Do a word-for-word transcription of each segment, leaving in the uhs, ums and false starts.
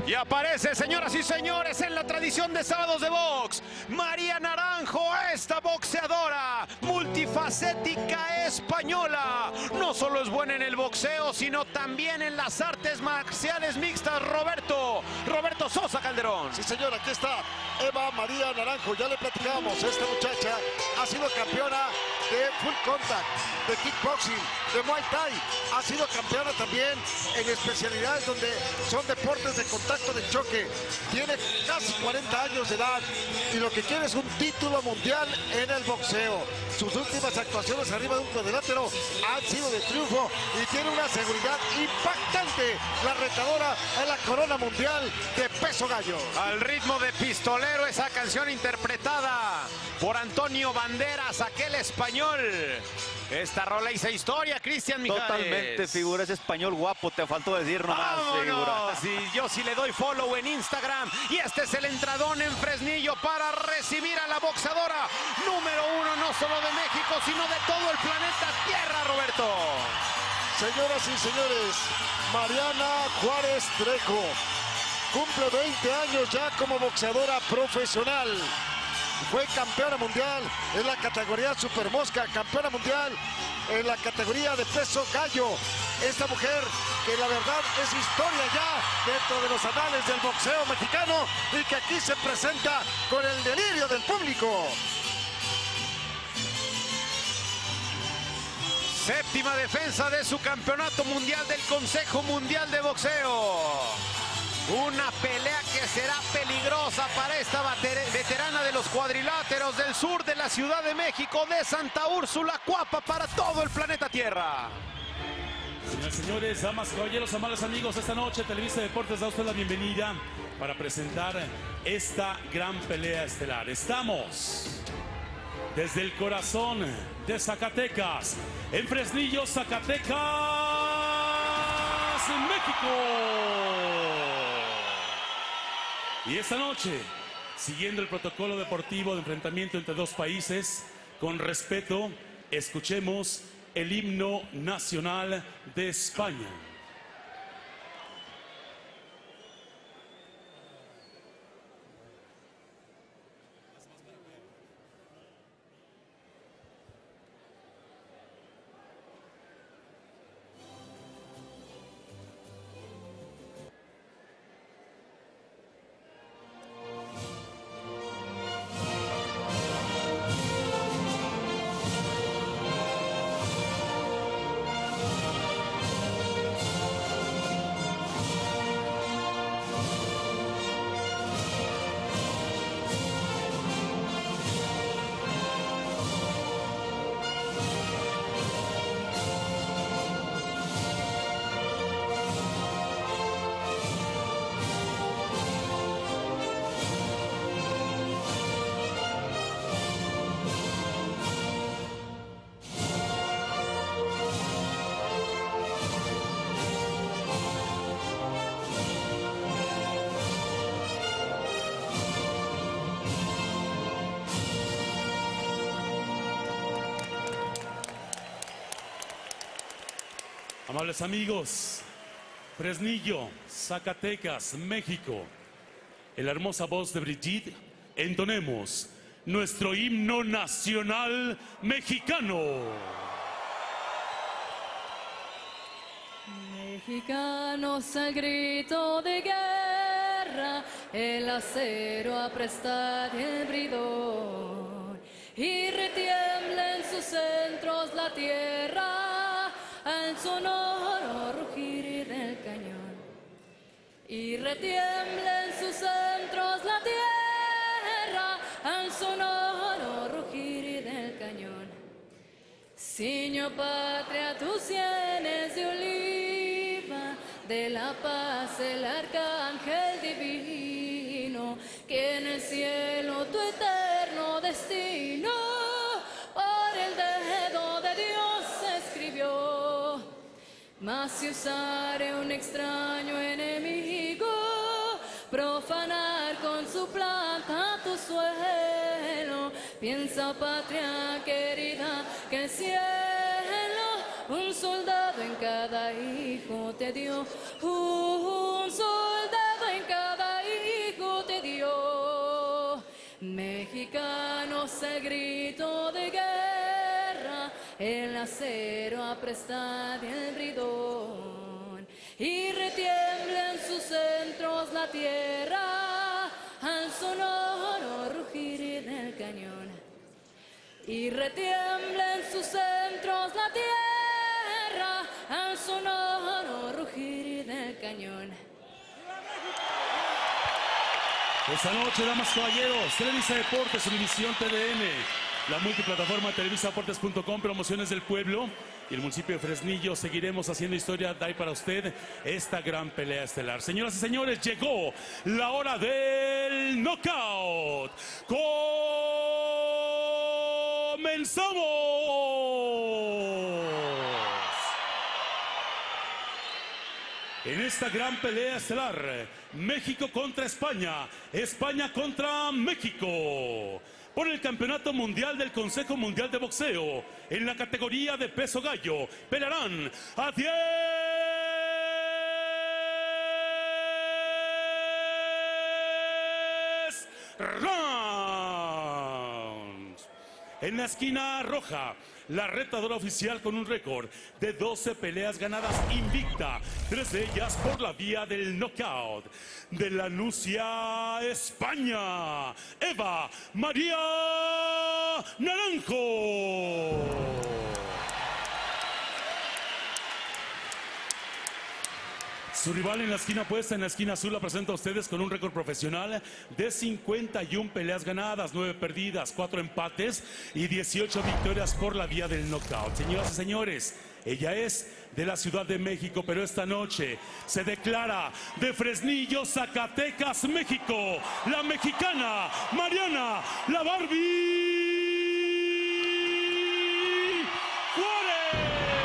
Y aparece, señoras y señores, en la tradición de sábados de box, María Naranjo, esta boxeadora multifacética española. No solo es buena en el boxeo, sino también en las artes marciales mixtas. Roberto, Roberto Sosa Calderón. Sí, señor, aquí está Eva María Naranjo. Ya le platicamos, esta muchacha ha sido campeona de full contact, de kickboxing, de muay thai. Ha sido campeona también en especialidades donde son deportes de contacto, de choque. Tiene casi cuarenta años de edad y lo que quiere es un título mundial en el boxeo. Sus últimas actuaciones arriba de un cuadrilátero han sido de triunfo y tiene una seguridad impactante. La retadora en la corona mundial de peso gallo. Al ritmo de pistolero, esa canción interpretada por Antonio Banderas, aquel español. Esta rola hizo historia, Cristian Mijares. Totalmente, figura, ese español guapo, te faltó decir nomás, figura. Sí, yo sí le doy follow en Instagram. Y este es el entradón en Fresnillo para recibir a la boxeadora número uno, no solo de México, sino de todo el planeta Tierra, Roberto. Señoras y señores, Mariana Juárez Trejo cumple veinte años ya como boxeadora profesional. Fue campeona mundial en la categoría Super Mosca, campeona mundial en la categoría de peso gallo. Esta mujer que la verdad es historia ya dentro de los anales del boxeo mexicano y que aquí se presenta con el delirio del público. Séptima defensa de su campeonato mundial del Consejo Mundial de Boxeo. Una pelea que será peligrosa para esta veterana de los cuadriláteros del sur de la Ciudad de México, de Santa Úrsula, Cuapa, para todo el planeta Tierra. Señoras y señores, damas, caballeros, amables amigos, esta noche Televisa Deportes da a usted la bienvenida para presentar esta gran pelea estelar. Estamos desde el corazón de Zacatecas, en Fresnillo, Zacatecas, México. Y esta noche, siguiendo el protocolo deportivo de enfrentamiento entre dos países, con respeto, escuchemos el himno nacional de España. Amables amigos, Fresnillo, Zacatecas, México, en la hermosa voz de Brigitte, entonemos nuestro himno nacional mexicano. Mexicanos al grito de guerra, el acero apresta el bridón, y retiembla en sus centros la tierra al sonoro rugir del cañón, y retiembla en sus centros la tierra al sonoro rugir del cañón. Ciño patria, tus sienes de oliva, de la paz el arcángel divino, que en el cielo tu eterno destino por el dedo de Dios escribió. Mas si usare un extraño enemigo, profanar con su planta tu suelo, piensa, patria querida, que el cielo un soldado en cada hijo te dio, un soldado en cada danos el grito de guerra, el acero apresta el bridón, y retiembla en sus centros la tierra al sonoro rugir del cañón. Y retiembla en sus centros la tierra al sonoro rugir del cañón. Esta noche, damas y caballeros, Televisa Deportes, Univisión T V N, la multiplataforma televisa deportes punto com, Promociones del Pueblo y el municipio de Fresnillo. Seguiremos haciendo historia. Da para usted esta gran pelea estelar. Señoras y señores, llegó la hora del knockout. ¡Comenzamos! En esta gran pelea estelar, México contra España, España contra México, por el Campeonato Mundial del Consejo Mundial de Boxeo, en la categoría de peso gallo, pelearán a diez rounds. En la esquina roja, la retadora oficial con un récord de doce peleas ganadas invicta, tres de ellas por la vía del knockout. De la Nucia, España, Eva María Naranjo. Su rival en la esquina opuesta, en la esquina azul, la presenta a ustedes con un récord profesional de cincuenta y una peleas ganadas, nueve perdidas, cuatro empates y dieciocho victorias por la vía del knockout. Señoras y señores, ella es de la Ciudad de México, pero esta noche se declara de Fresnillo, Zacatecas, México, la mexicana Mariana La Barbie Juárez.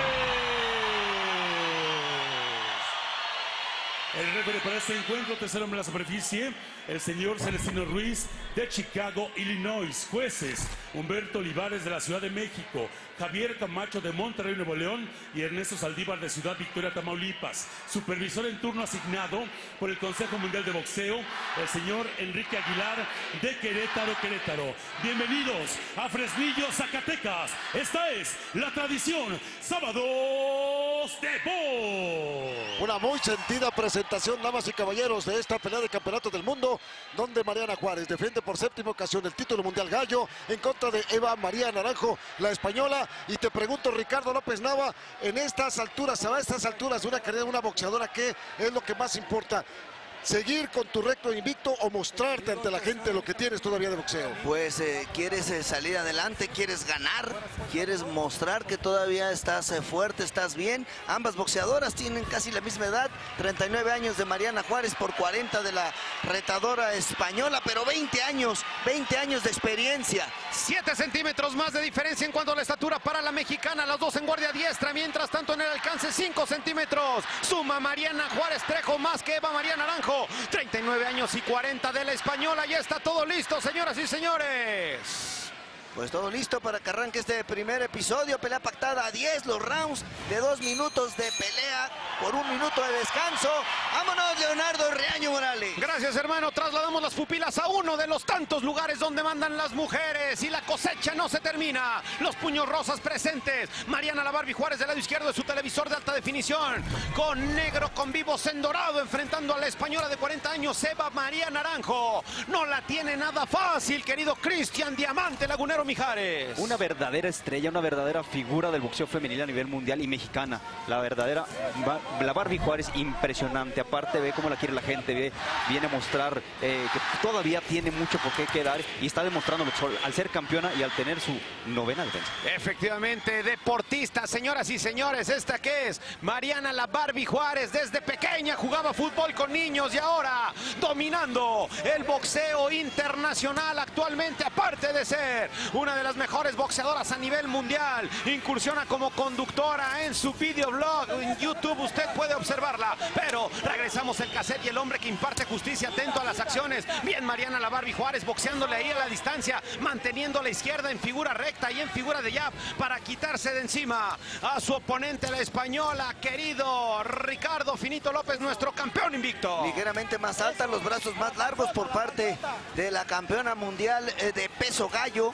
El referee para este encuentro, tercer hombre en la superficie, el señor Celestino Ruiz de Chicago, Illinois. Jueces, Humberto Olivares de la Ciudad de México, Javier Camacho de Monterrey, Nuevo León y Ernesto Saldívar de Ciudad Victoria, Tamaulipas. Supervisor en turno asignado por el Consejo Mundial de Boxeo, el señor Enrique Aguilar de Querétaro, Querétaro. Bienvenidos a Fresnillo, Zacatecas. Esta es la tradición, Sábados de Box. Una muy sentida presentación, damas y caballeros, de esta pelea de campeonato del mundo, donde Mariana Juárez defiende por séptima ocasión el título mundial gallo en contra de Eva María Naranjo, la española. Y te pregunto, Ricardo López Nava, en estas alturas, a estas alturas de una carrera de una boxeadora, ¿qué es lo que más importa? ¿Seguir con tu récord invicto o mostrarte ante la gente lo que tienes todavía de boxeo? Pues eh, quieres eh, salir adelante, quieres ganar, quieres mostrar que todavía estás eh, fuerte, estás bien. Ambas boxeadoras tienen casi la misma edad, treinta y nueve años de Mariana Juárez por cuarenta de la retadora española, pero veinte años, veinte años de experiencia. siete centímetros más de diferencia en cuanto a la estatura para la mexicana, las dos en guardia diestra, mientras tanto en el alcance cinco centímetros. Suma Mariana Juárez Trejo más que Eva María Naranjo. treinta y nueve años y cuarenta de la española. Ya está todo listo, señoras y señores. Pues todo listo para que arranque este primer episodio. Pelea pactada a diez, los rounds de dos minutos de pelea por un minuto de descanso. ¡Vámonos, Leonardo Reaño Morales! Gracias, hermano. Trasladamos las pupilas a uno de los tantos lugares donde mandan las mujeres. Y la cosecha no se termina. Los puños rosas presentes. Mariana La Barbie Juárez del lado izquierdo de su televisor de alta definición. Con negro, con vivos en dorado, enfrentando a la española de cuarenta años, Eva María Naranjo. No la tiene nada fácil, querido Cristian Diamante Lagunero Mijares. Una verdadera estrella, una verdadera figura del boxeo femenil a nivel mundial y mexicana. La verdadera, la Barbie Juárez, impresionante. Aparte, ve cómo la quiere la gente, ve, viene a mostrar eh, que todavía tiene mucho por qué quedar y está demostrando al ser campeona y al tener su novena defensa. Efectivamente, deportista, señoras y señores, esta que es Mariana La Barbie Juárez. Desde pequeña jugaba fútbol con niños y ahora dominando el boxeo internacional actualmente, aparte de ser una de las mejores boxeadoras a nivel mundial. Incursiona como conductora en su videoblog en YouTube, usted puede observarla. Pero regresamos el cassette y el hombre que imparte justicia, atento a las acciones. Bien, Mariana La Barbie Juárez boxeándole ahí a la distancia, manteniendo la izquierda en figura recta y en figura de jab para quitarse de encima a su oponente, la española, querido Ricardo Finito López, nuestro campeón invicto. Ligeramente más alta, los brazos más largos por parte de la campeona mundial de peso gallo.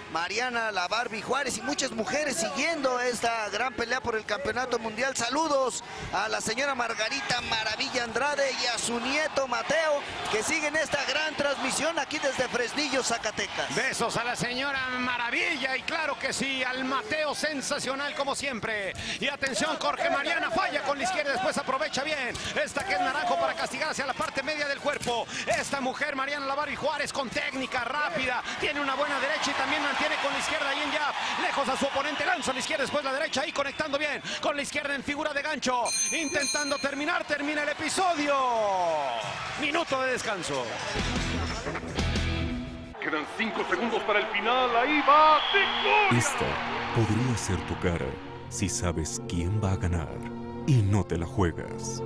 Mariana La Barbie Juárez y muchas mujeres siguiendo esta gran pelea por el campeonato mundial. Saludos a la señora Margarita Maravilla Andrade y a su nieto Mateo, que siguen esta gran transmisión aquí desde Fresnillo, Zacatecas. Besos a la señora Maravilla y claro que sí, al Mateo sensacional como siempre. Y atención, Jorge Mariana falla con la izquierda, después aprovecha bien esta que es Naranjo para castigar hacia la parte media del cuerpo. Esta mujer, Mariana La Barbie Juárez, con técnica rápida, tiene una buena derecha y también mantiene con la izquierda ahí en jab, lejos a su oponente, lanza a la izquierda, después la derecha, ahí conectando bien con la izquierda en figura de gancho, intentando terminar, termina el episodio. Minuto de descanso. Quedan cinco segundos para el final, ahí va, victoria. Esta podría ser tu cara si sabes quién va a ganar y no te la juegas.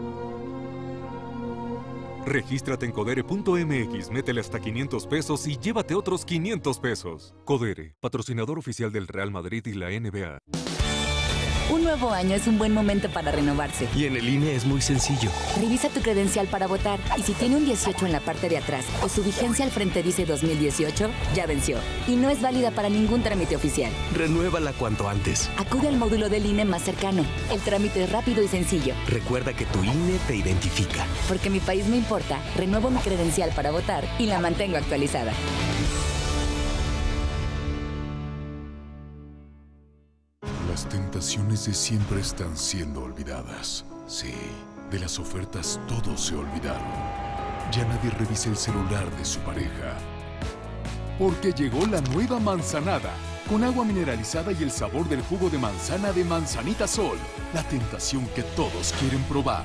Regístrate en codere punto m x, métele hasta quinientos pesos y llévate otros quinientos pesos. Codere, patrocinador oficial del Real Madrid y la N B A. Un nuevo año es un buen momento para renovarse. Y en el I N E es muy sencillo. Revisa tu credencial para votar y si tiene un dieciocho en la parte de atrás o su vigencia al frente dice dos mil dieciocho, ya venció. Y no es válida para ningún trámite oficial. Renuévala cuanto antes. Acude al módulo del I N E más cercano. El trámite es rápido y sencillo. Recuerda que tu I N E te identifica. Porque mi país me importa, renuevo mi credencial para votar y la mantengo actualizada. Las tentaciones de siempre están siendo olvidadas. Sí, de las ofertas todos se olvidaron. Ya nadie revisa el celular de su pareja. Porque llegó la nueva manzanada, con agua mineralizada y el sabor del jugo de manzana de Manzanita Sol. La tentación que todos quieren probar.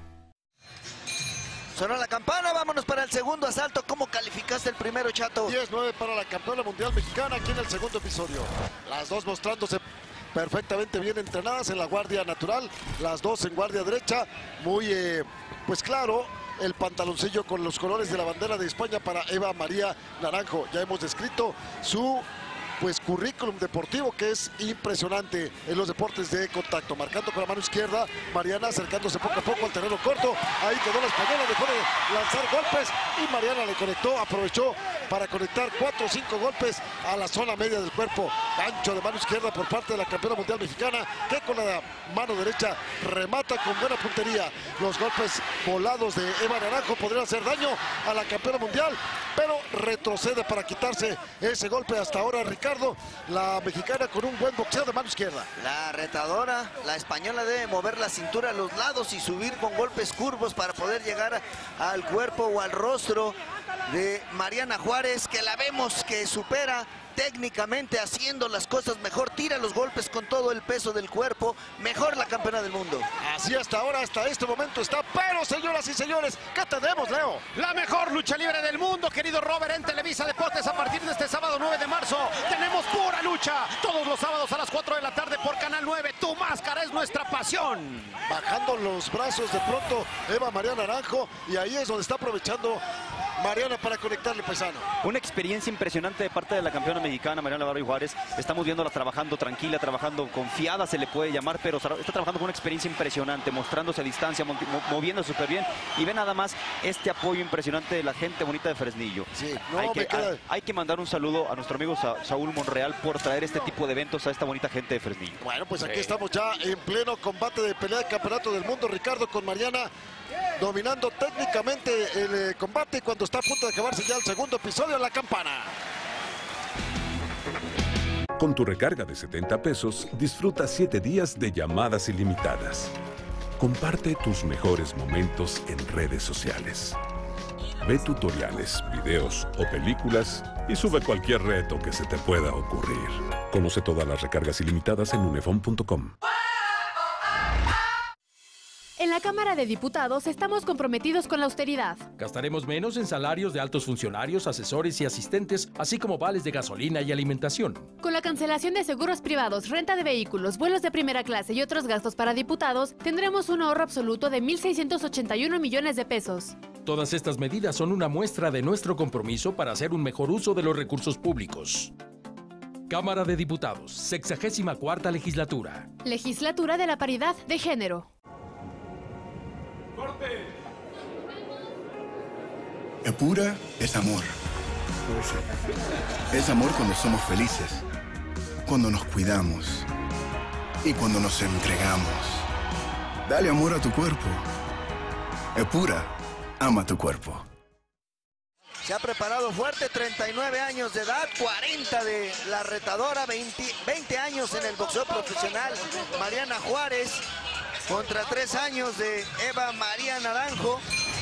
Sonó la campana, vámonos para el segundo asalto. ¿Cómo calificaste el primero, Chato? diez nueve para la campeona mundial mexicana aquí en el segundo episodio. Las dos mostrándose perfectamente bien entrenadas en la guardia natural, las dos en guardia derecha, muy eh, pues claro, el pantaloncillo con los colores de la bandera de España para Eva María Naranjo. Ya hemos descrito su pues currículum deportivo, que es impresionante en los deportes de contacto. Marcando con la mano izquierda, Mariana acercándose poco a poco al terreno corto. Ahí quedó la española, dejó de lanzar golpes y Mariana le conectó, aprovechó para conectar cuatro o cinco golpes a la zona media del cuerpo. Gancho de mano izquierda por parte de la campeona mundial mexicana, que con la mano derecha remata con buena puntería. Los golpes volados de Eva Naranjo podrían hacer daño a la campeona mundial, pero retrocede para quitarse ese golpe. Hasta ahora, Ricardo, la mexicana con un buen boxeo de mano izquierda. La retadora, la española, debe mover la cintura a los lados y subir con golpes curvos para poder llegar al cuerpo o al rostro de Mariana Juárez, que la vemos que supera técnicamente, haciendo las cosas mejor, tira los golpes con todo el peso del cuerpo, mejor la campeona del mundo. Así hasta ahora, hasta este momento está, pero señoras y señores, ¿qué tenemos, Leo? La mejor lucha libre del mundo, querido Robert, en Televisa Deportes a partir de este sábado nueve de marzo. Tenemos pura lucha, todos los sábados a las cuatro de la tarde por Canal nueve. Tu máscara es nuestra pasión. Bajando los brazos de pronto Eva María Naranjo, y ahí es donde está aprovechando Mariana para conectarle, paisano. Una experiencia impresionante de parte de la campeona mexicana, Mariana La Barbie Juárez. Estamos viéndola trabajando tranquila, trabajando confiada, se le puede llamar, pero está trabajando con una experiencia impresionante, mostrándose a distancia, moviéndose súper bien. Y ve nada más este apoyo impresionante de la gente bonita de Fresnillo. Sí, no, hay, me que, queda... hay, hay que mandar un saludo a nuestro amigo Sa Saúl Monreal por traer este tipo de eventos a esta bonita gente de Fresnillo. Bueno, pues aquí sí. Estamos ya en pleno combate de pelea de campeonato del mundo, Ricardo, con Mariana dominando técnicamente el eh, combate, cuando está a punto de acabarse ya el segundo episodio, la campana. Con tu recarga de setenta pesos, disfruta siete días de llamadas ilimitadas. Comparte tus mejores momentos en redes sociales. Ve tutoriales, videos o películas y sube cualquier reto que se te pueda ocurrir. Conoce todas las recargas ilimitadas en unefón punto com. En la Cámara de Diputados estamos comprometidos con la austeridad. Gastaremos menos en salarios de altos funcionarios, asesores y asistentes, así como vales de gasolina y alimentación. Con la cancelación de seguros privados, renta de vehículos, vuelos de primera clase y otros gastos para diputados, tendremos un ahorro absoluto de mil seiscientos ochenta y uno millones de pesos. Todas estas medidas son una muestra de nuestro compromiso para hacer un mejor uso de los recursos públicos. Cámara de Diputados, sexagésima cuarta legislatura. Legislatura de la Paridad de Género. Epura es amor. Es amor cuando somos felices, cuando nos cuidamos y cuando nos entregamos. Dale amor a tu cuerpo. Epura, ama tu cuerpo. Se ha preparado fuerte, treinta y nueve años de edad, cuarenta de la retadora, veinte, veinte años en el boxeo profesional. Mariana Juárez contra tres años de Eva María Naranjo.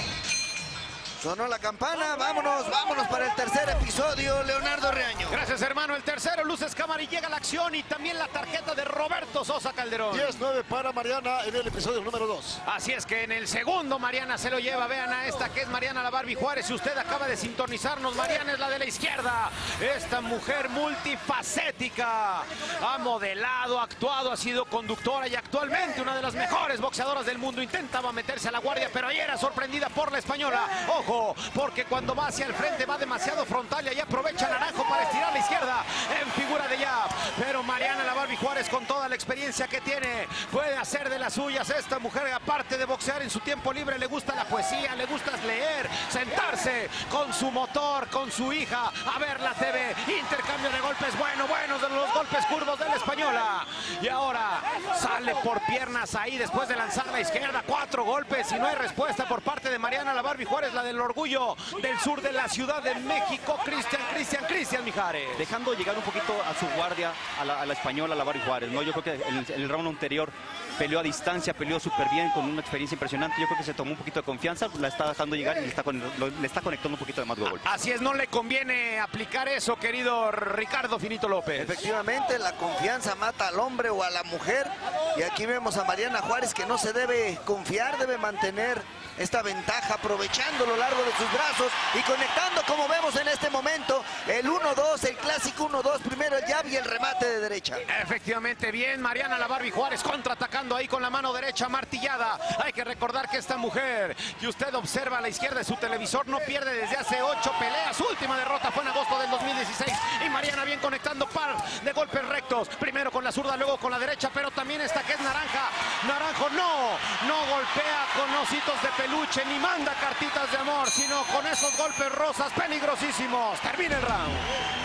Sonó la campana, vámonos, vámonos para el tercer episodio, Leonardo Reaño. Gracias, hermano. El tercero, luces, cámara y llega la acción y también la tarjeta de Roberto Sosa Calderón. diez nueve para Mariana en el episodio número dos. Así es que en el segundo Mariana se lo lleva. Vean a esta que es Mariana la Barbie Juárez. Si usted acaba de sintonizarnos, Mariana es la de la izquierda. Esta mujer multifacética. Ha modelado, actuado, ha sido conductora y actualmente una de las mejores boxeadoras del mundo. Intentaba meterse a la guardia, pero ayer era sorprendida por la española. Ojo, porque cuando va hacia el frente va demasiado frontal y ahí aprovecha Naranjo para estirar a la izquierda en figura de jab. Pero Mariana la Barbie Juárez, con toda la experiencia que tiene, puede hacer de las suyas. Esta mujer, aparte de boxear en su tiempo libre, le gusta la poesía, le gusta leer, sentarse con su motor, con su hija, a ver la T V. Intercambio de golpes, bueno, buenos de los golpes curvos de la española. Y ahora sale por piernas ahí después de lanzar a la izquierda. Cuatro golpes y no hay respuesta por parte de Mariana la Barbie Juárez, la del orgullo del sur de la Ciudad de México. Cristian, Cristian, Cristian Mijares. Dejando llegar un poquito a su guardia, a la, a la española, a la Barbie Juárez, ¿no? Yo creo que en el, en el round anterior peleó a distancia, peleó súper bien, con una experiencia impresionante. Yo creo que se tomó un poquito de confianza, la está dejando llegar y le está, con, lo, le está conectando un poquito de más golpes. Así es, no le conviene aplicar eso, querido Ricardo Finito López. Efectivamente, la confianza mata al hombre o a la mujer. Y aquí vemos a Mariana Juárez que no se debe confiar, debe mantener esta ventaja, aprovechando lo largo de sus brazos y conectando, como vemos en este momento, el uno dos, el clásico uno dos, primero el jab y el remate de derecha. Efectivamente, bien, Mariana la Barbie Juárez contraatacando ahí con la mano derecha martillada. Hay que recordar que esta mujer, que usted observa a la izquierda de su televisor, no pierde desde hace ocho peleas. Su última derrota fue en agosto del dos mil dieciséis. Y Mariana bien conectando par de golpes rectos, primero con la zurda, luego con la derecha, pero también esta que es Naranja. Naranjo no, no golpea con ositos de peluche ni manda cartitas de amor, sino con esos golpes rosas peligrosísimos. Termina el round.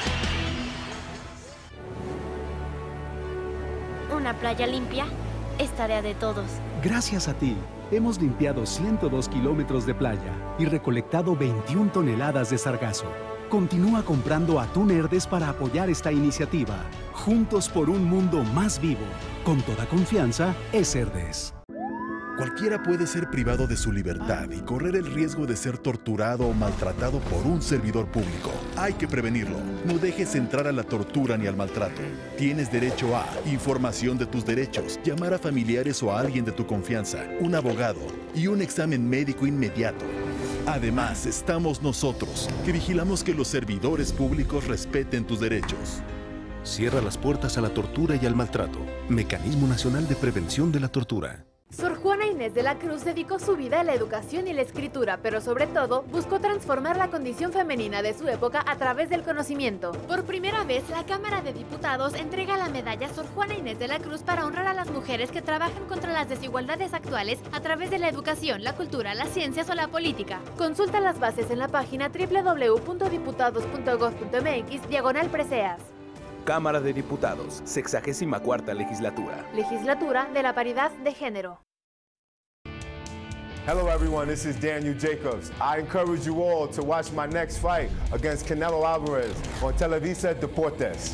Una playa limpia es tarea de todos. Gracias a ti, hemos limpiado ciento dos kilómetros de playa y recolectado veintiuna toneladas de sargazo. Continúa comprando atún Herdes para apoyar esta iniciativa. Juntos por un mundo más vivo. Con toda confianza, es Herdes. Cualquiera puede ser privado de su libertad y correr el riesgo de ser torturado o maltratado por un servidor público. Hay que prevenirlo. No dejes entrar a la tortura ni al maltrato. Tienes derecho a información de tus derechos, llamar a familiares o a alguien de tu confianza, un abogado y un examen médico inmediato. Además, estamos nosotros, que vigilamos que los servidores públicos respeten tus derechos. Cierra las puertas a la tortura y al maltrato. Mecanismo Nacional de Prevención de la Tortura. Sor Juana Inés de la Cruz dedicó su vida a la educación y la escritura, pero sobre todo buscó transformar la condición femenina de su época a través del conocimiento. Por primera vez, la Cámara de Diputados entrega la medalla Sor Juana Inés de la Cruz para honrar a las mujeres que trabajan contra las desigualdades actuales a través de la educación, la cultura, las ciencias o la política. Consulta las bases en la página doble u doble u doble u punto diputados punto gob punto m x diagonal preseas. Cámara de Diputados, sexagésima cuarta legislatura. Legislatura de la paridad de género. Hello everyone, this is Daniel Jacobs. I encourage you all to watch my next fight against Canelo Alvarez on Televisa Deportes.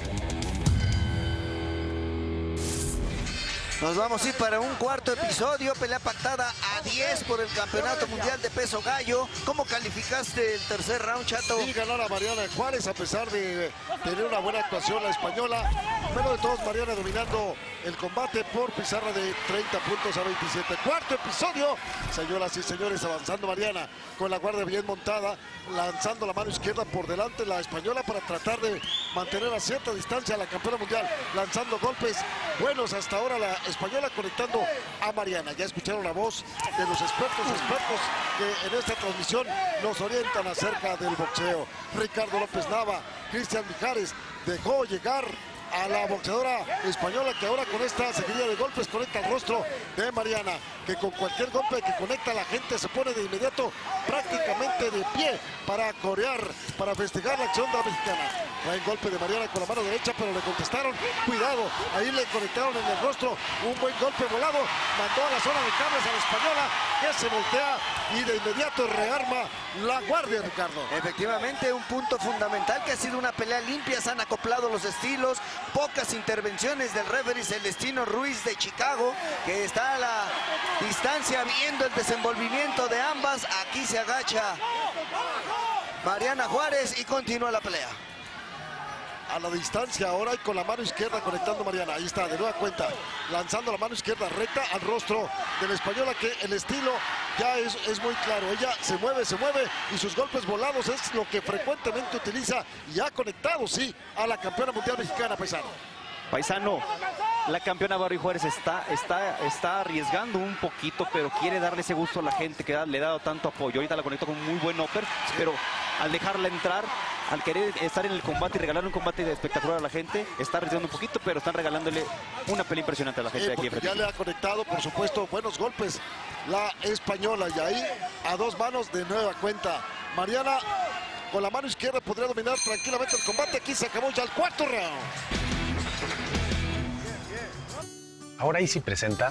Nos vamos a ir para un cuarto episodio, pelea pactada a diez por el Campeonato Mundial de Peso Gallo. ¿Cómo calificaste el tercer round, Chato? Y ganó la Mariana Juárez a pesar de tener una buena actuación la española. Pero de todos, Mariana dominando el combate por pizarra de treinta puntos a veintisiete. Cuarto episodio, señoras y señores, avanzando Mariana con la guardia bien montada, lanzando la mano izquierda por delante la española para tratar de mantener a cierta distancia a la campeona mundial, lanzando golpes buenos hasta ahora la española, conectando a Mariana. Ya escucharon la voz de los expertos, expertos que en esta transmisión nos orientan acerca del boxeo. Ricardo López Nava, Cristian Mijares dejó llegar a la boxeadora española, que ahora con esta seguidilla de golpes conecta el rostro de Mariana, que con cualquier golpe que conecta la gente se pone de inmediato prácticamente de pie para corear, para festejar la acción de la mexicana. Trae golpe de Mariana con la mano derecha, pero le contestaron, cuidado, ahí le conectaron en el rostro un buen golpe volado, mandó a la zona de cables a la española, que se voltea y de inmediato rearma la guardia, Ricardo. Efectivamente, un punto fundamental, que ha sido una pelea limpia, se han acoplado los estilos, pocas intervenciones del referee Celestino Ruiz de Chicago, que está a la distancia viendo el desenvolvimiento de ambas. Aquí se agacha Mariana Juárez y continúa la pelea. A la distancia ahora y con la mano izquierda conectando Mariana. Ahí está, de nueva cuenta, lanzando la mano izquierda recta al rostro de la española, que el estilo ya es, es muy claro. Ella se mueve, se mueve y sus golpes volados es lo que frecuentemente utiliza y ha conectado, sí, a la campeona mundial mexicana, paisano. Paisano, la campeona Barbie Juárez está, está, está arriesgando un poquito, pero quiere darle ese gusto a la gente que le ha dado tanto apoyo. Ahorita la conectó con un muy buen upper, sí, pero al dejarla entrar, al querer estar en el combate y regalarle un combate espectacular a la gente, está arriesgando un poquito, pero están regalándole una pelea impresionante a la gente Sí, de aquí. porque ya le ha conectado, por supuesto, buenos golpes la española, y ahí a dos manos de nueva cuenta. Mariana con la mano izquierda podría dominar tranquilamente el combate. Aquí se acabó ya el cuarto round. Ahora Easy presenta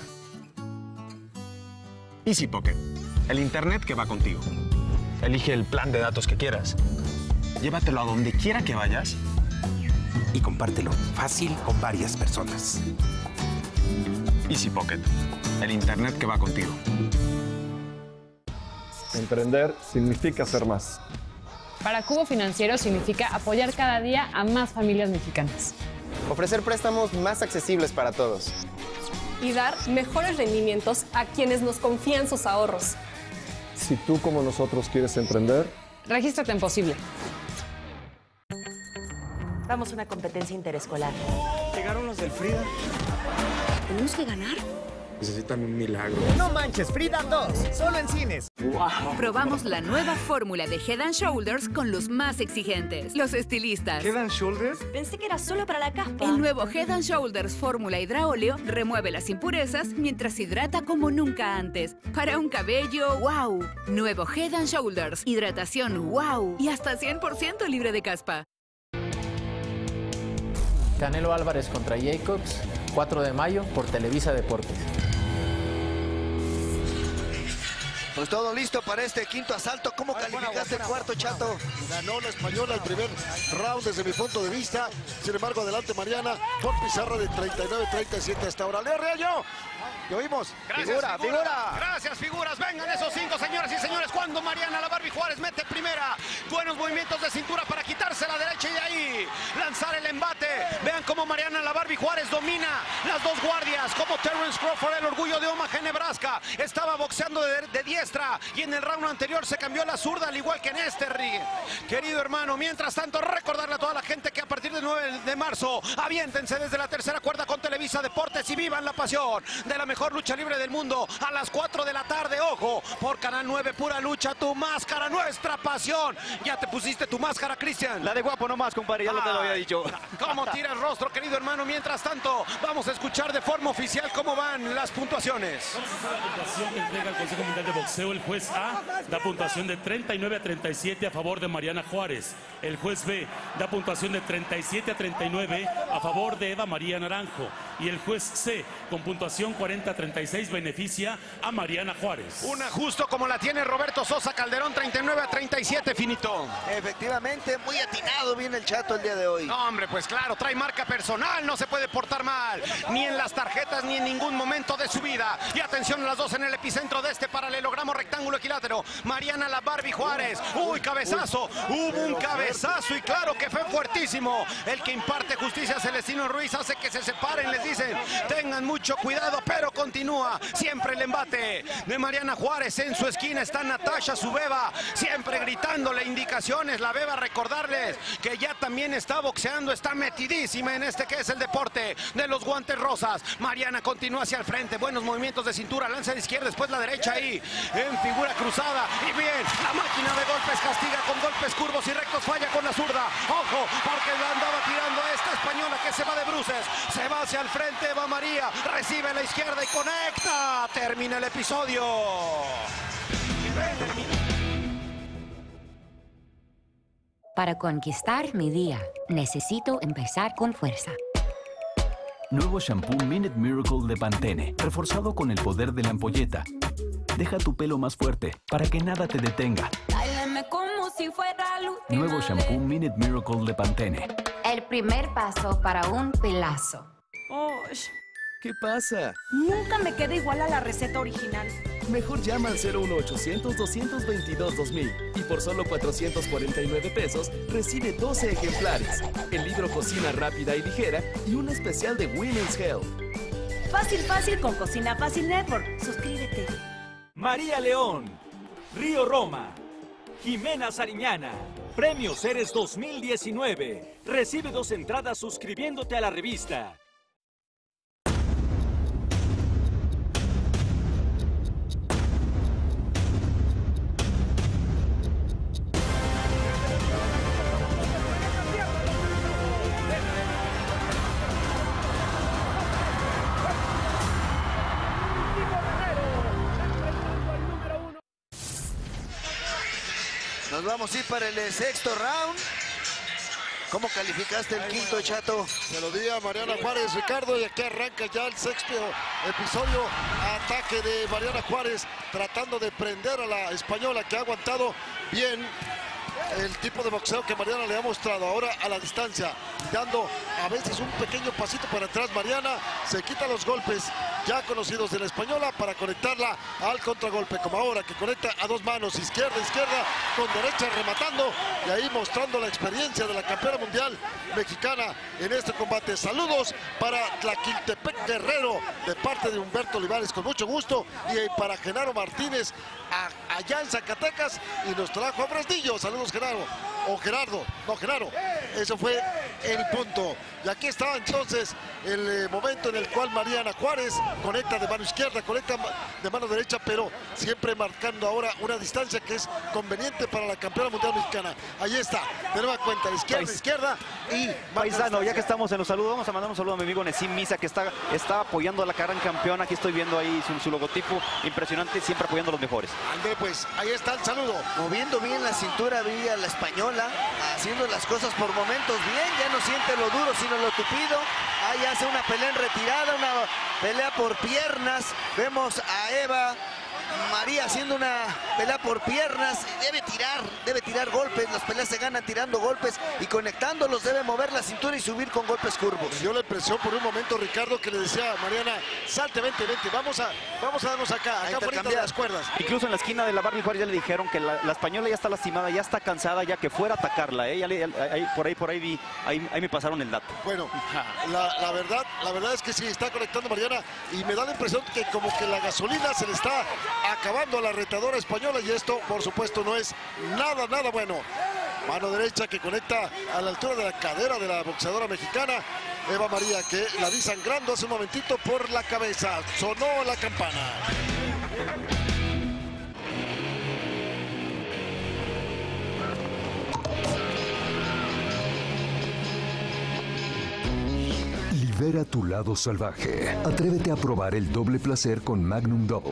Easy Pocket, el internet que va contigo. Elige el plan de datos que quieras. Llévatelo a donde quiera que vayas y compártelo fácil con varias personas. Easy Pocket, el internet que va contigo. Emprender significa ser más. Para Cubo Financiero significa apoyar cada día a más familias mexicanas. Ofrecer préstamos más accesibles para todos. Y dar mejores rendimientos a quienes nos confían sus ahorros. Si tú, como nosotros, quieres emprender, regístrate en Posible. Vamos a una competencia interescolar. Llegaron los del Frida. ¿Tenemos que ganar? necesitan un milagro. No manches, Frida dos, solo en cines. Wow. Probamos la nueva fórmula de Head and Shoulders con los más exigentes, los estilistas. ¿Head and Shoulders? Pensé que era solo para la caspa. El nuevo Head and Shoulders fórmula hidráoleo remueve las impurezas mientras hidrata como nunca antes. Para un cabello, wow. Nuevo Head and Shoulders, hidratación, wow. Y hasta cien por ciento libre de caspa. Canelo Álvarez contra Jacobs, cuatro de mayo por Televisa Deportes. Pues todo listo para este quinto asalto. ¿Cómo Ay, calificaste buena, buena, el cuarto, buena, Chato? Ganó la española el primer round desde mi punto de vista. Sin embargo, adelante Mariana por pizarra de treinta y nueve a treinta y siete hasta ahora. ¡Leo Reaño! ¿Lo oímos? Gracias, figura, figura, figura. Gracias, figuras. Vengan esos cinco, señoras y señores. Cuando Mariana la Barbie Juárez mete primera. Buenos movimientos de cintura para quitarse la derecha y de ahí lanzar el embate. Vean cómo Mariana la Barbie Juárez domina las dos guardias. Como Terrence Crawford, el orgullo de Omaha, Nebraska. Estaba boxeando de, de diestra y en el round anterior se cambió a la zurda, al igual que en este ring. Querido hermano, mientras tanto, recordarle a toda la gente que a partir del nueve de marzo, aviéntense desde la tercera cuerda con Televisa Deportes y vivan la pasión de la mejor lucha libre del mundo a las cuatro de la tarde. Ojo, por Canal nueve, Pura Lucha, tu máscara, nuestra pasión. Ya te pusiste tu máscara, Cristian. La de guapo nomás, compadre, ya ah, lo te lo había dicho. ¿Cómo tira el rostro, querido hermano? Mientras tanto, vamos a escuchar de forma oficial cómo van las puntuaciones. Vamos a hacer la puntuación que entrega el Consejo Mundial de Boxeo. El juez A da puntuación de treinta y nueve a treinta y siete a favor de Mariana Juárez. El juez B da puntuación de treinta y siete a treinta y nueve a favor de Eva María Naranjo. Y el juez C, con puntuación cuarenta a treinta y seis, beneficia a Mariana Juárez. Una justo como la tiene Roberto Sosa Calderón, treinta y nueve a treinta y siete, finito. Efectivamente, muy atinado viene el Chato el día de hoy. No, hombre, pues claro, trae marca personal, no se puede portar mal, ni en las tarjetas, ni en ningún momento de su vida. Y atención a las dos en el epicentro de este paralelogramo rectángulo equilátero. Mariana la Barbie Juárez. Uy, cabezazo. Hubo un cabezazo y claro que fue fuertísimo. El que imparte justicia, Celestino Ruiz, hace que se separen. Les dicen, tengan mucho cuidado, pero continúa siempre el embate de Mariana Juárez. En su esquina está Natasha, su beba, siempre gritándole indicaciones. La beba, recordarles que ya también está boxeando, está metidísima en este que es el deporte de los guantes rosas. Mariana continúa hacia el frente, buenos movimientos de cintura, lanza de izquierda, después la derecha ahí, en figura cruzada. Y bien, la máquina de golpes castiga con golpes curvos y rectos, falla con la zurda. Ojo, porque la andaba tirando esta española que se va de bruces. Se va hacia el frente, va María, recibe la izquierda y conecta. Termina el episodio. Para conquistar mi día, necesito empezar con fuerza. Nuevo shampoo Minute Miracle de Pantene, reforzado con el poder de la ampolleta. Deja tu pelo más fuerte para que nada te detenga. Como si fuera Nuevo shampoo Minute Miracle de Pantene. El primer paso para un pelazo. Oh, ¿Qué pasa? nunca me queda igual a la receta original. Mejor llama al cero uno ochocientos, doscientos veintidós, dos mil y por solo cuatrocientos cuarenta y nueve pesos recibe doce ejemplares, el libro Cocina Rápida y Ligera y un especial de Women's Health. Fácil, fácil con Cocina Fácil Network. Suscríbete. María León, Río Roma, Jimena Sariñana, Premio Ceres dos mil diecinueve. Recibe dos entradas suscribiéndote a la revista. Nos vamos a ir para el sexto round. ¿Cómo calificaste el quinto, Chato? Se lo di a Mariana Juárez, Ricardo, y aquí arranca ya el sexto episodio. Ataque de Mariana Juárez, tratando de prender a la española, que ha aguantado bien el tipo de boxeo que Mariana le ha mostrado. Ahora a la distancia, dando a veces un pequeño pasito para atrás. Mariana se quita los golpes ya conocidos de la española para conectarla al contragolpe, como ahora, que conecta a dos manos, izquierda, izquierda, con derecha rematando, y ahí mostrando la experiencia de la campeona mundial mexicana en este combate. Saludos para Tlaquiltepec Guerrero de parte de Humberto Olivares, con mucho gusto, y para Genaro Martínez a, allá en Zacatecas, y nos trajo a Fresnillo. Saludos, Genaro, o Gerardo, no, Genaro. Eso fue el punto. Y aquí estaba entonces el eh, momento en el cual Mariana Juárez conecta de mano izquierda, conecta de mano derecha, pero siempre marcando ahora una distancia que es conveniente para la campeona mundial mexicana. Ahí está, de nueva cuenta, izquierda, Pais, izquierda y... Paisano, ya que estamos en los saludos, vamos a mandar un saludo a mi amigo Nesim Misa, que está, está apoyando a la gran campeona. Aquí estoy viendo ahí su, su logotipo, impresionante, siempre apoyando a los mejores. André, pues, ahí está el saludo. Moviendo bien la cintura, veía la española, haciendo las cosas por momentos bien, ya no siente lo duro, sino lo tupido. Ahí hace una pelea en retirada, una pelea por piernas. Vemos a Eva María haciendo una pelea por piernas. Debe tirar, debe tirar golpes. Las peleas se ganan tirando golpes y conectándolos. Debe mover la cintura y subir con golpes curvos. Dio la impresión por un momento, Ricardo, que le decía a Mariana, salte, vente, vente, vamos a, vamos a darnos acá, acá por de las cuerdas. Incluso en la esquina de la Barbie Juárez ya le dijeron que la, la española ya está lastimada, ya está cansada, ya que fuera a atacarla. ¿eh? Ya le, ya, ahí, por ahí, por ahí vi, ahí, ahí me pasaron el dato. Bueno, la, la verdad, la verdad es que sí, está conectando Mariana, y me da la impresión que como que la gasolina se le está acabando a la retadora española, y esto por supuesto no es nada, nada bueno. Mano derecha que conecta a la altura de la cadera de la boxeadora mexicana Eva María, que la vi sangrando hace un momentito por la cabeza. Sonó la campana. Libera tu lado salvaje. Atrévete a probar el doble placer con Magnum Double.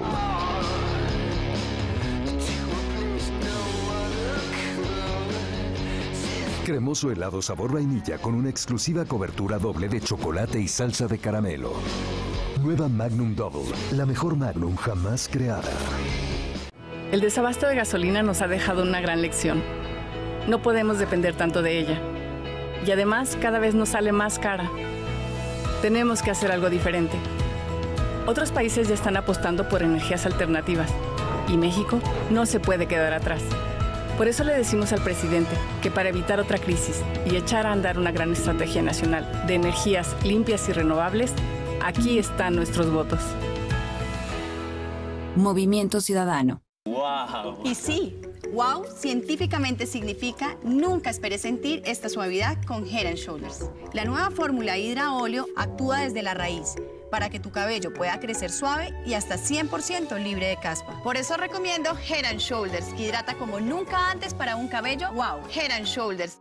Cremoso helado sabor vainilla con una exclusiva cobertura doble de chocolate y salsa de caramelo. Nueva Magnum Double, la mejor Magnum jamás creada. El desabasto de gasolina nos ha dejado una gran lección. No podemos depender tanto de ella. Y además, cada vez nos sale más cara. Tenemos que hacer algo diferente. Otros países ya están apostando por energías alternativas. Y México no se puede quedar atrás. Por eso le decimos al presidente que para evitar otra crisis y echar a andar una gran estrategia nacional de energías limpias y renovables, Aquí están nuestros votos. Movimiento Ciudadano. Wow. Y sí, wow científicamente significa nunca esperé sentir esta suavidad con Head and Shoulders. La nueva fórmula Hydra Óleo actúa desde la raíz para que tu cabello pueda crecer suave y hasta cien por ciento libre de caspa. Por eso recomiendo Head and Shoulders, que hidrata como nunca antes para un cabello wow. Head and Shoulders.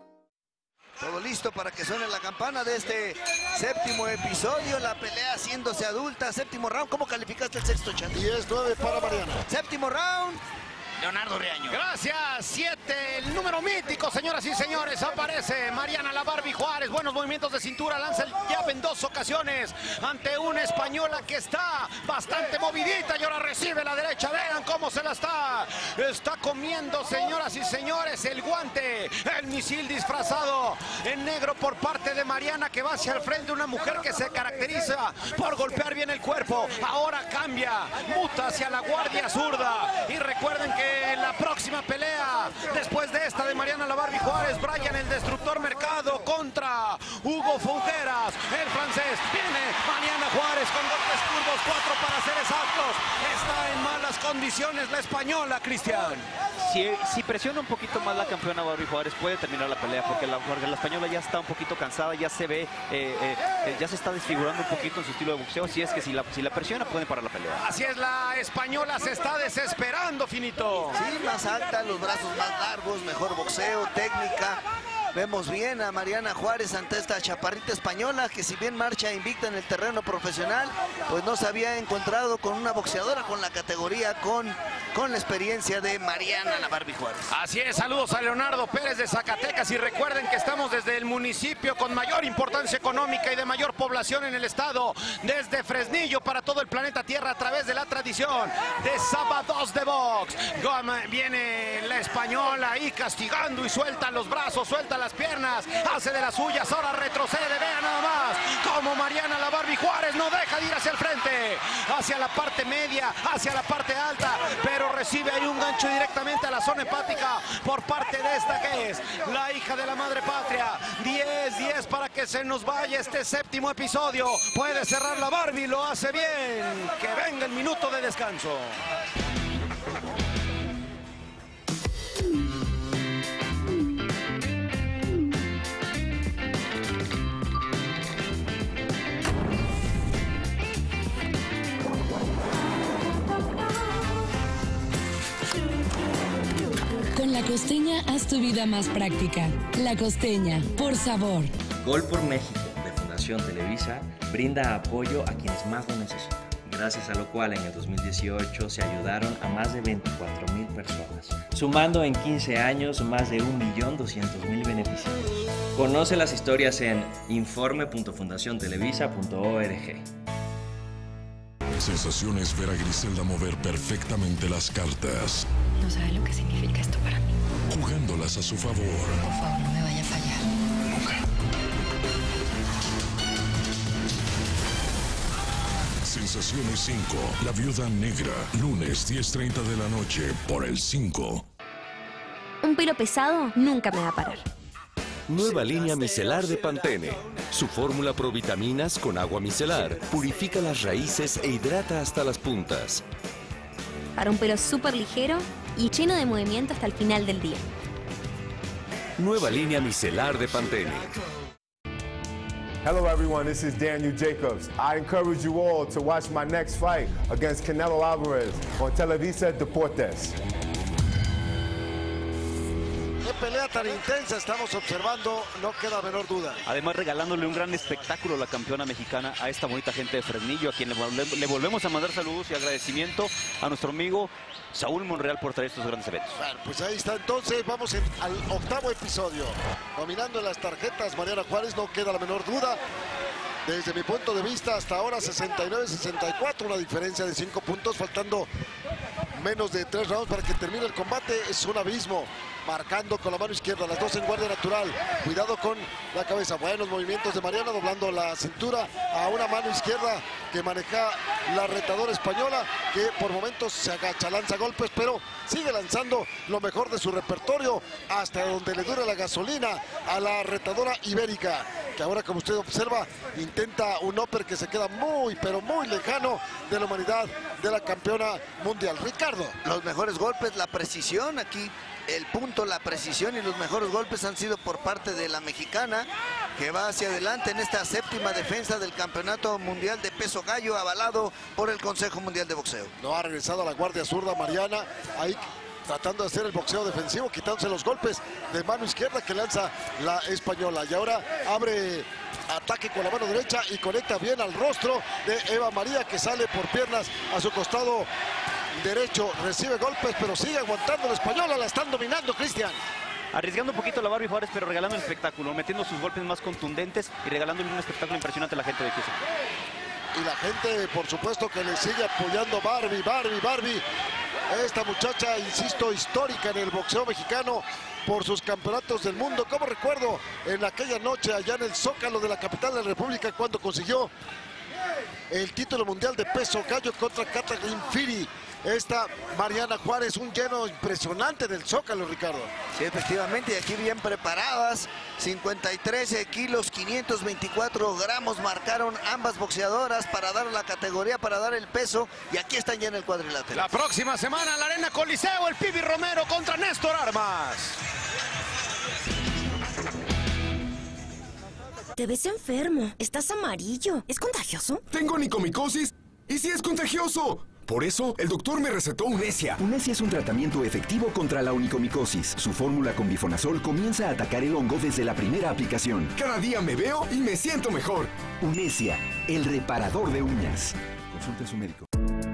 Todo listo para que suene la campana de este séptimo episodio, la pelea haciéndose adulta, séptimo round. ¿Cómo calificaste el sexto, Chan? diez nueve para Mariana. Séptimo round. Leonardo Riaño. Gracias, siete, el número mítico, señoras y señores, aparece Mariana La Barbie Juárez, buenos movimientos de cintura, lanza el jab en dos ocasiones ante una española que está bastante movidita y ahora recibe la derecha, vean cómo se la está, está comiendo, señoras y señores, el guante, el misil disfrazado en negro por parte de Mariana, que va hacia el frente, una mujer que se caracteriza por golpear bien el cuerpo, ahora cambia, muta hacia la guardia zurda, y recuerden que en la próxima pelea, después de esta de Mariana La Barbie Juárez, Brian el Destructor Mercado contra Hugo Fougueras, el francés. Viene Mariana Juárez con golpes curvos, cuatro para ser exactos. Está en malas condiciones la española, Cristian. Si, si presiona un poquito más la campeona Barbie Juárez, puede terminar la pelea, porque la, porque la española ya está un poquito cansada, ya se ve, eh, eh, ya se está desfigurando un poquito en su estilo de boxeo. Así es que si la, si la presiona, pueden parar la pelea. Así es, la española se está desesperando, Finito. Sí, más alta, los brazos más largos, mejor boxeo, técnica. Vemos bien a Mariana Juárez ante esta chaparrita española que, si bien marcha invicta en el terreno profesional, pues no se había encontrado con una boxeadora con la categoría, con, con la experiencia de Mariana La Barbie Juárez. Así es, saludos a Leonardo Pérez de Zacatecas, y recuerden que estamos desde el municipio con mayor importancia económica y de mayor población en el estado, desde Fresnillo para todo el planeta Tierra, a través de la tradición de Sábados de Box. Viene la española ahí castigando y suelta los brazos, suelta las piernas, hace de las suyas, ahora retrocede, vean nada más como Mariana La Barbie Juárez no deja de ir hacia el frente, hacia la parte media, hacia la parte alta, pero recibe ahí un gancho directamente a la zona hepática por parte de esta que es la hija de la madre patria. diez diez para que se nos vaya este séptimo episodio. Puede cerrar la Barbie, lo hace bien. Que venga el minuto de descanso. Con La Costeña, haz tu vida más práctica. La Costeña, por sabor. Gol por México, de Fundación Televisa, brinda apoyo a quienes más lo necesitan, gracias a lo cual en el dos mil dieciocho se ayudaron a más de veinticuatro mil personas, sumando en quince años más de un millón doscientos mil beneficiarios. Conoce las historias en informe punto fundación televisa punto org. Sensación es ver a Griselda mover perfectamente las cartas. No sabe lo que significa esto para mí. Jugándolas a su favor. Por favor, no me vaya a fallar. Nunca. Sensaciones cinco, La Viuda Negra, lunes diez treinta de la noche por el cinco. Un pelo pesado nunca me va a parar. Nueva línea micelar de Pantene. Su fórmula provitaminas con agua micelar purifica las raíces e hidrata hasta las puntas. Para un pelo súper ligero y lleno de movimiento hasta el final del día. Nueva línea micelar de Pantene. Hello everyone, this is Daniel Jacobs. I encourage you all to watch my next fight against Canelo Alvarez on Televisa Deportes. Qué pelea tan intensa estamos observando, no queda menor duda. Además, regalándole un gran espectáculo a la campeona mexicana, a esta bonita gente de Fresnillo, a quien le, volve, le volvemos a mandar saludos y agradecimiento a nuestro amigo Saúl Monreal por traer estos grandes eventos. Bueno, pues ahí está, entonces vamos en, al octavo episodio. Dominando en las tarjetas Mariana Juárez, no queda la menor duda. Desde mi punto de vista, hasta ahora sesenta y nueve sesenta y cuatro, una diferencia de cinco puntos, faltando menos de tres rounds para que termine el combate. Es un abismo marcando con la mano izquierda, las dos en guardia natural. Cuidado con la cabeza. Buenos movimientos de Mariana, doblando la cintura a una mano izquierda que maneja la retadora española, que por momentos se agacha, lanza golpes, pero sigue lanzando lo mejor de su repertorio hasta donde le dura la gasolina a la retadora ibérica, que ahora, como usted observa, intenta un upper que se queda muy, pero muy lejano de la humanidad de la campeona mundial. Ricardo. Los mejores golpes, la precisión, aquí el punto, la precisión y los mejores golpes han sido por parte de la mexicana, que va hacia adelante en esta séptima defensa del Campeonato Mundial de Peso Gallo, avalado por el Consejo Mundial de Boxeo. No ha regresado a la guardia zurda Mariana, ahí tratando de hacer el boxeo defensivo, quitándose los golpes de mano izquierda que lanza la española. Y ahora abre ataque con la mano derecha y conecta bien al rostro de Eva María, que sale por piernas a su costado derecho. Recibe golpes, pero sigue aguantando la española. La están dominando, Cristian. Arriesgando un poquito la Barbie Juárez, pero regalando el espectáculo, metiendo sus golpes más contundentes y regalándole un espectáculo impresionante a la gente de Houston. Y la gente, por supuesto, que le sigue apoyando. Barbie, Barbie, Barbie. Esta muchacha, insisto, histórica en el boxeo mexicano por sus campeonatos del mundo. Como recuerdo en aquella noche allá en el Zócalo de la capital de la República, cuando consiguió el título mundial de peso gallo contra Kathleen Fury. Esta Mariana Juárez, un lleno impresionante del Zócalo, Ricardo. Sí, efectivamente, y aquí bien preparadas. cincuenta y tres kilos, quinientos veinticuatro gramos marcaron ambas boxeadoras para dar la categoría, para dar el peso. Y aquí están ya en el cuadrilátero. La próxima semana en la Arena Coliseo, el Pibi Romero contra Néstor Armas. Te ves enfermo. Estás amarillo. ¿Es contagioso? Tengo onicomicosis. ¿Y si es contagioso? Por eso, el doctor me recetó Unesia. Unesia es un tratamiento efectivo contra la onicomicosis. Su fórmula con bifonazol comienza a atacar el hongo desde la primera aplicación. Cada día me veo y me siento mejor. Unesia, el reparador de uñas. Consulte a su médico.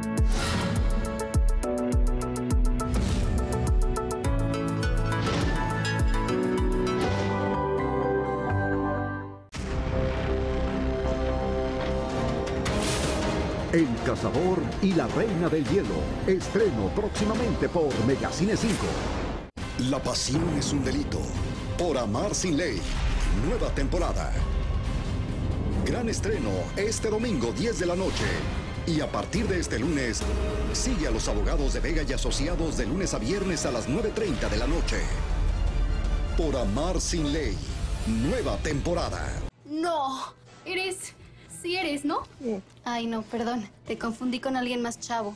El Cazador y la Reina del Hielo. Estreno próximamente por Megacine cinco. La pasión es un delito. Por amar sin ley. Nueva temporada. Gran estreno este domingo diez de la noche. Y a partir de este lunes, sigue a los abogados de Vega y Asociados de lunes a viernes a las nueve treinta de la noche. Por amar sin ley. Nueva temporada. No, eres... Sí eres, ¿no? Sí. Ay, no, perdón. Te confundí con alguien más chavo.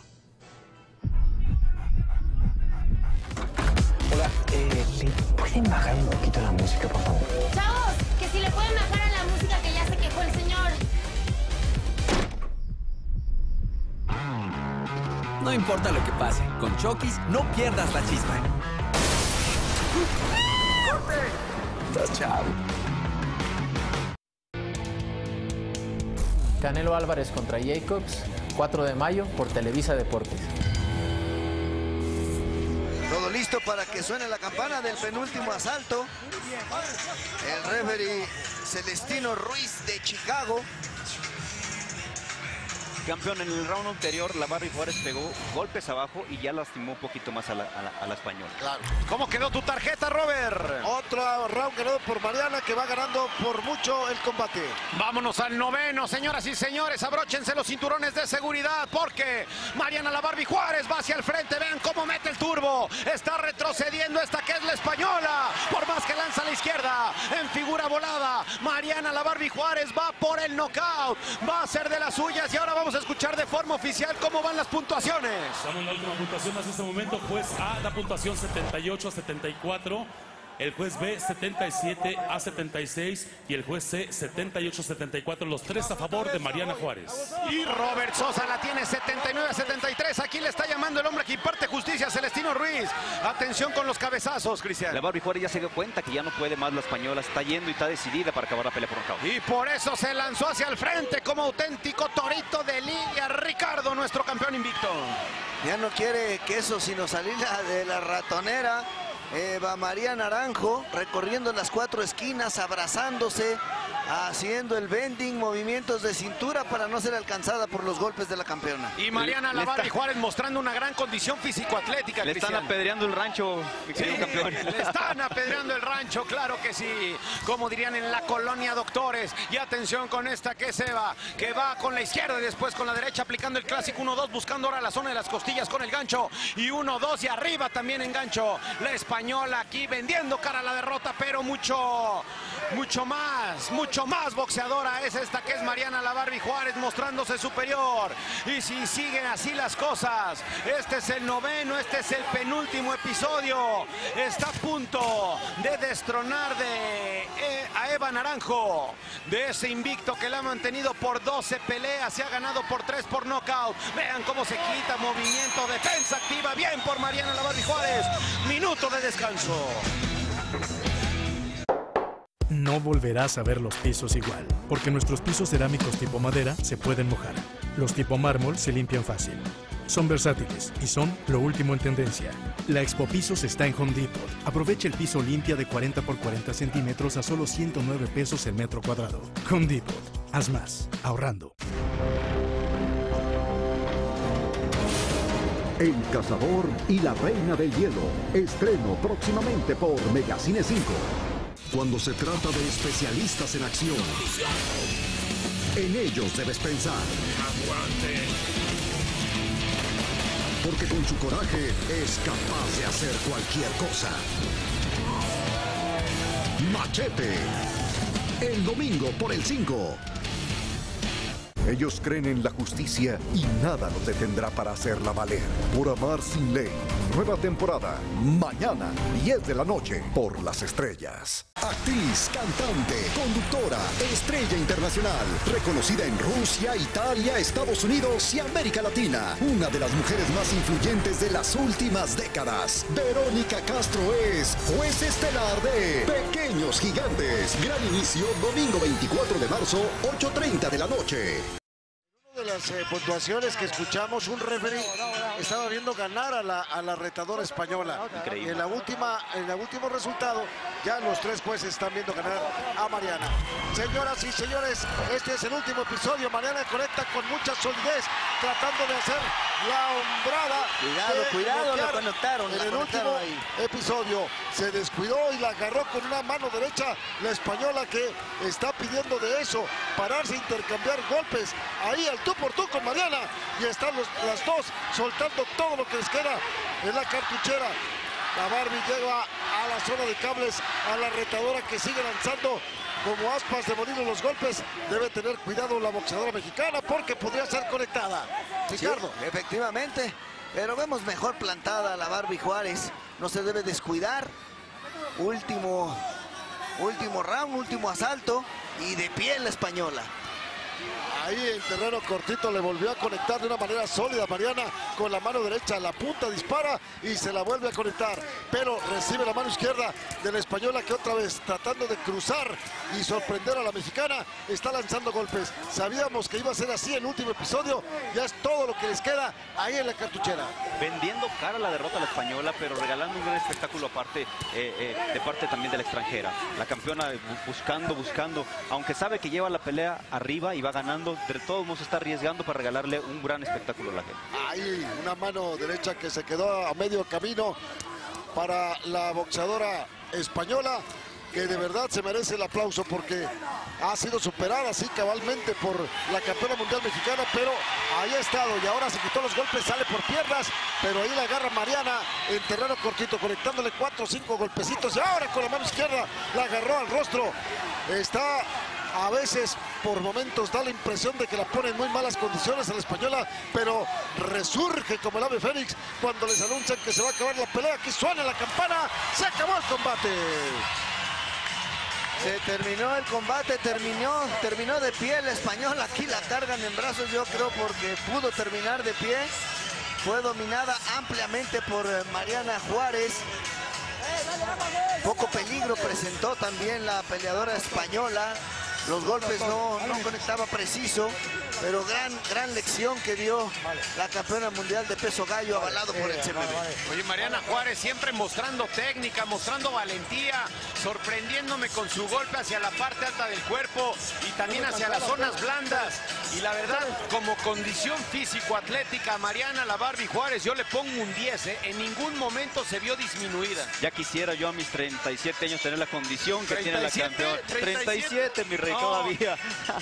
Hola, eh, ¿le pueden bajar un poquito la música, por favor? ¡Chavos! Que si le pueden bajar a la música, que ya se quejó el señor. No importa lo que pase, con Chokis no pierdas la chispa. ¡Corte! Estás chavo. Canelo Álvarez contra Jacobs, cuatro de mayo por Televisa Deportes. Todo listo para que suene la campana del penúltimo asalto. El referee Celestino Ruiz de Chicago. Campeón, en el round anterior, la Barbie Juárez pegó golpes abajo y ya lastimó un poquito más a la, a la, a la española. Claro. ¿Cómo quedó tu tarjeta, Robert? Otro round ganado por Mariana, que va ganando por mucho el combate. Vámonos al noveno, señoras y señores. Abróchense los cinturones de seguridad, porque Mariana la Barbie Juárez va hacia el frente. Vean cómo mete el turbo. Está retrocediendo esta que es la española. Por más que lanza a la izquierda, en figura volada, Mariana la Barbie Juárez va por el knockout. Va a ser de las suyas y ahora vamos a escuchar de forma oficial cómo van las puntuaciones. Estamos en la última puntuación hasta este momento. Juez A da puntuación setenta y ocho a setenta y cuatro. El juez B setenta y siete a setenta y seis y el juez C setenta y ocho a setenta y cuatro, los tres a favor de Mariana Juárez. Y Robert Sosa la tiene setenta y nueve a setenta y tres. Aquí le está llamando el hombre que imparte justicia, Celestino Ruiz. Atención con los cabezazos, Cristian. La Barbie Juárez ya se dio cuenta que ya no puede más la española, está yendo y está decidida para acabar la pelea por un knockout. Y por eso se lanzó hacia el frente como auténtico torito de lidia. Ricardo, nuestro campeón invicto. Ya no quiere queso sino salir de la ratonera. Eva María Naranjo recorriendo las cuatro esquinas, abrazándose haciendo el bending, movimientos de cintura para no ser alcanzada por los golpes de la campeona. Y Mariana La Barbie Juárez mostrando una gran condición físico-atlética. Le están apedreando el rancho, mi querido sí, campeón. Le están apedreando el rancho, claro que sí. Como dirían en la colonia Doctores. Y atención con esta que se va, que va con la izquierda y después con la derecha aplicando el clásico uno dos, buscando ahora la zona de las costillas con el gancho. Y uno dos y arriba también en gancho. La española aquí vendiendo cara a la derrota, pero mucho, mucho más, mucho más boxeadora es esta que es Mariana La Barbie Juárez, mostrándose superior. Y si siguen así las cosas, este es el noveno, este es el penúltimo episodio. Está a punto de destronar de, eh, a Eva Naranjo, de ese invicto que la ha mantenido por doce peleas, se ha ganado por tres por nocaut. Vean cómo se quita, movimiento, defensa activa, bien por Mariana La Barbie Juárez. Minuto de descanso. No volverás a ver los pisos igual, porque nuestros pisos cerámicos tipo madera se pueden mojar. Los tipo mármol se limpian fácil. Son versátiles y son lo último en tendencia. La Expo Pisos está en Home Depot. Aprovecha el piso limpia de cuarenta por cuarenta centímetros a solo ciento nueve pesos el metro cuadrado. Home Depot. Haz más, ahorrando. El Cazador y la Reina del Hielo. Estreno próximamente por Megacine cinco. Cuando se trata de especialistas en acción, en ellos debes pensar. Aguante. Porque con su coraje es capaz de hacer cualquier cosa. Machete. El domingo por el cinco. Ellos creen en la justicia y nada los detendrá para hacerla valer. Por amar sin ley. Nueva temporada. Mañana, diez de la noche, por Las Estrellas. Actriz, cantante, conductora, estrella internacional, reconocida en Rusia, Italia, Estados Unidos y América Latina. Una de las mujeres más influyentes de las últimas décadas. Verónica Castro es juez estelar de Pequeños Gigantes. Gran inicio, domingo veinticuatro de marzo, ocho treinta de la noche. De las eh, puntuaciones que escuchamos, un referee estaba viendo ganar a la, a la retadora española. Increíble. Y en la última, en el último resultado, ya los tres jueces están viendo ganar a Mariana. Señoras y señores, este es el último episodio. Mariana conecta con mucha solidez, tratando de hacer la hombrada. Cuidado, cuidado, lo conectaron. En la el conectaron último ahí. episodio se descuidó y la agarró con una mano derecha la española, que está pidiendo de eso, pararse, intercambiar golpes. Ahí al tú por tú con Mariana, y están los, las dos soltando todo lo que les queda en la cartuchera. La Barbie llega a la zona de cables, a la retadora, que sigue lanzando como aspas de molino los golpes. Debe tener cuidado la boxeadora mexicana, porque podría ser conectada. Ricardo. Sí, efectivamente, pero vemos mejor plantada a la Barbie Juárez. No se debe descuidar. Último, último round, último asalto, y de pie la española. Ahí en terreno cortito le volvió a conectar de una manera sólida Mariana con la mano derecha. La punta dispara y se la vuelve a conectar, pero recibe la mano izquierda de la española, que otra vez, tratando de cruzar y sorprender a la mexicana, está lanzando golpes. Sabíamos que iba a ser así el último episodio. Ya es todo lo que les queda ahí en la cartuchera. Vendiendo cara a la derrota a la española, pero regalando un gran espectáculo aparte, eh, eh, de parte también de la extranjera. La campeona buscando, buscando, aunque sabe que lleva la pelea arriba y va ganando, de todos modos está arriesgando para regalarle un gran espectáculo a la gente. Ahí una mano derecha que se quedó a medio camino para la boxeadora española, que de verdad se merece el aplauso, porque ha sido superada así cabalmente por la campeona mundial mexicana, pero ahí ha estado, y ahora se quitó los golpes, sale por piernas, pero ahí la agarra Mariana en terreno cortito, conectándole cuatro o cinco golpecitos, y ahora con la mano izquierda la agarró al rostro. Está a veces, por momentos, da la impresión de que la pone en muy malas condiciones a la española, pero resurge como el ave fénix cuando les anuncian que se va a acabar la pelea. Aquí suena la campana, se acabó el combate. Se terminó el combate, terminó, terminó de pie la española. Aquí la cargan en brazos, yo creo, porque pudo terminar de pie. Fue dominada ampliamente por Mariana Juárez. Poco peligro presentó también la peleadora española. Los golpes no, no conectaba preciso. pero gran, gran lección que dio la campeona mundial de peso gallo, avalado por el C M B. Oye, Mariana Juárez siempre mostrando técnica, mostrando valentía, sorprendiéndome con su golpe hacia la parte alta del cuerpo y también hacia las zonas blandas. Y la verdad, como condición físico-atlética, Mariana la Barbie Juárez, yo le pongo un diez, ¿eh? En ningún momento se vio disminuida. Ya quisiera yo a mis treinta y siete años tener la condición que tiene la campeona. treinta y siete, treinta y siete, mi rey, no, todavía.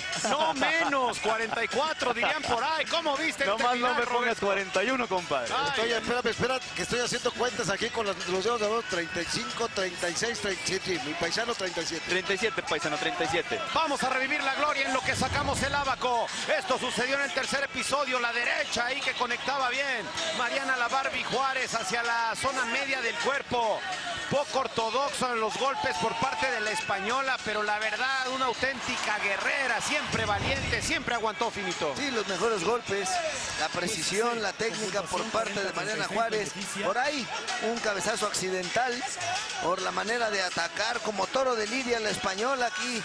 No menos, cuarenta y cuatro dirían por ahí. ¿Cómo viste? No más no me pongas cuarenta y uno, compadre. Ay, estoy, espérame, espera, que estoy haciendo cuentas aquí con los, los dedos de los treinta y cinco, treinta y seis, treinta y siete. Mi paisano treinta y siete. treinta y siete, paisano, treinta y siete. Vamos a revivir la gloria en lo que sacamos el abaco. Esto sucedió en el tercer episodio, la derecha ahí que conectaba bien. Mariana la Barbie Juárez hacia la zona media del cuerpo. Poco ortodoxo en los golpes por parte de la española, pero la verdad, una auténtica guerrera, siempre valiente, siempre aguantó, Finito. Sí, los mejores golpes, la precisión, la técnica por parte de Mariana Juárez. Por ahí, un cabezazo accidental por la manera de atacar como toro de lidia la española aquí.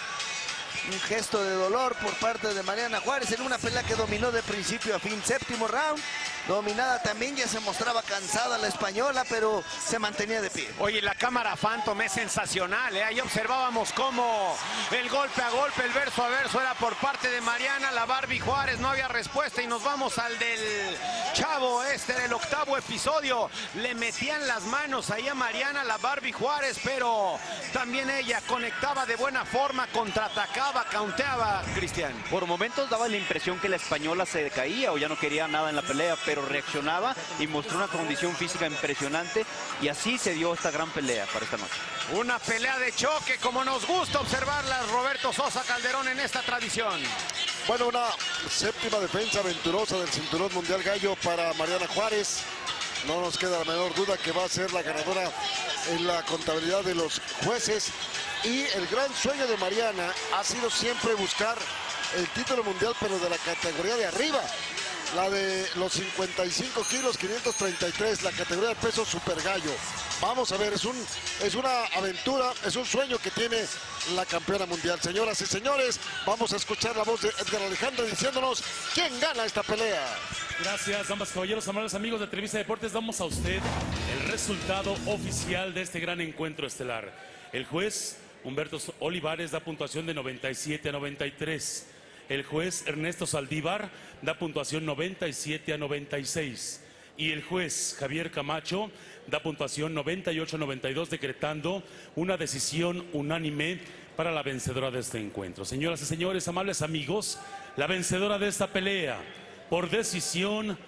Un gesto de dolor por parte de Mariana Juárez en una pelea que dominó de principio a fin. Séptimo round, dominada también, ya se mostraba cansada la española, pero se mantenía de pie. Oye, la cámara Phantom es sensacional, ¿eh? Ahí observábamos cómo el golpe a golpe, el verso a verso era por parte de Mariana la Barbie Juárez. No había respuesta y nos vamos al del chavo este del octavo episodio. Le metían las manos ahí a Mariana la Barbie Juárez, pero también ella conectaba de buena forma, contraatacaba, caunteaba, Cristian. Por momentos daba la impresión que la española se caía o ya no quería nada en la pelea, pero reaccionaba y mostró una condición física impresionante y así se dio esta gran pelea para esta noche. Una pelea de choque como nos gusta observarla, Roberto Sosa Calderón, en esta tradición. Bueno, una séptima defensa aventurosa del cinturón mundial gallo para Mariana Juárez. No nos queda la menor duda que va a ser la ganadora en la contabilidad de los jueces. Y el gran sueño de Mariana ha sido siempre buscar el título mundial, pero de la categoría de arriba. La de los cincuenta y cinco kilos, quinientos treinta y tres, la categoría de peso super gallo. Vamos a ver, es, un, es una aventura, es un sueño que tiene la campeona mundial. Señoras y señores, vamos a escuchar la voz de Edgar Alejandro diciéndonos quién gana esta pelea. Gracias, damas, caballeros, amables amigos de Televisa Deportes. Damos a usted el resultado oficial de este gran encuentro estelar. El juez Humberto Olivares da puntuación de noventa y siete a noventa y tres. El juez Ernesto Saldívar da puntuación noventa y siete a noventa y seis. Y el juez Javier Camacho da puntuación noventa y ocho a noventa y dos, decretando una decisión unánime para la vencedora de este encuentro. Señoras y señores, amables amigos, la vencedora de esta pelea por decisión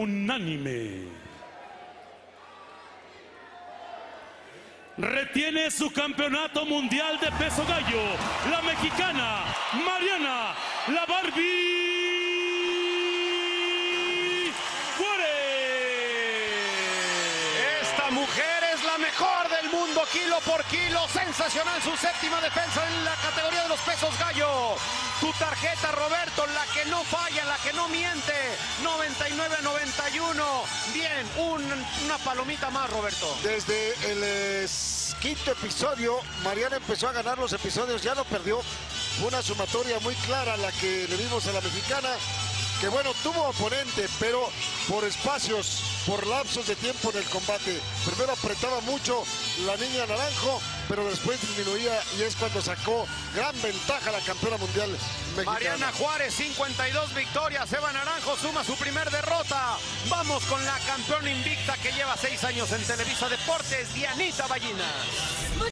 unánime retiene su campeonato mundial de peso gallo, la mexicana Mariana la Barbie Juárez. Esta mujer es la mejor del mundo, kilo por kilo, sensacional su séptima defensa en la categoría de los pesos gallo. Tu tarjeta, Roberto, la que no falla, la que no miente, noventa y nueve a noventa y uno. Bien, un, una palomita más, Roberto. Desde el eh, quinto episodio, Mariana empezó a ganar los episodios, ya no perdió. Fue una sumatoria muy clara la que le vimos a la mexicana, que bueno, tuvo oponente, pero por espacios, por lapsos de tiempo en el combate. Primero apretaba mucho la niña Naranjo, pero después disminuía y es cuando sacó gran ventaja la campeona mundial mexicana. Mariana Juárez, cincuenta y dos victorias. Eva Naranjo suma su primer derrota. Vamos con la campeona invicta que lleva seis años en Televisa Deportes, Dianita Ballina.